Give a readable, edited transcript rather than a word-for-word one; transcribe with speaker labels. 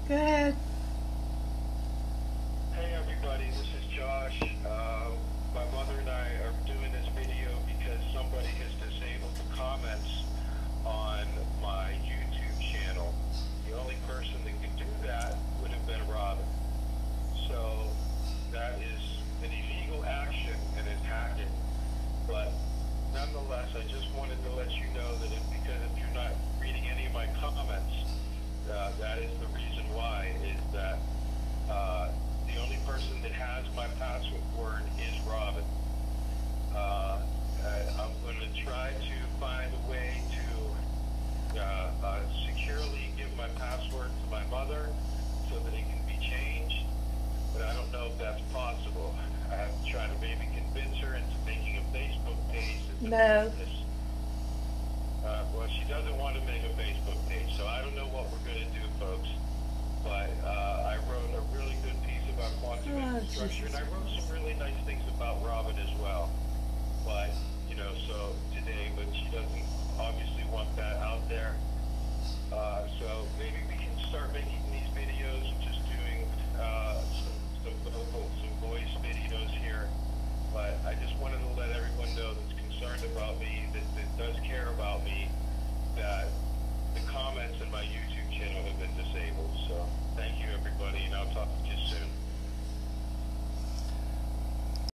Speaker 1: Go ahead.
Speaker 2: Hey everybody, this is Josh. My mother and I are doing this video because somebody has disabled the comments on my YouTube channel. The only person that could do that would have been Robin. So that is an illegal action and it's hacking. But nonetheless, I just wanted to let you know that because if you're not reading any of my comments, that is the reason why, is that the only person that has my password is Robin. I'm going to try to find a way to securely give my password to my mother so that it can be changed, but I don't know if that's possible. I'm trying to maybe convince her into making a Facebook page.
Speaker 1: No.
Speaker 2: Well, she doesn't want to make a Facebook page, so I don't know what we're going to do, folks. But I wrote a really good piece about quantum infrastructure, and I wrote some really nice things about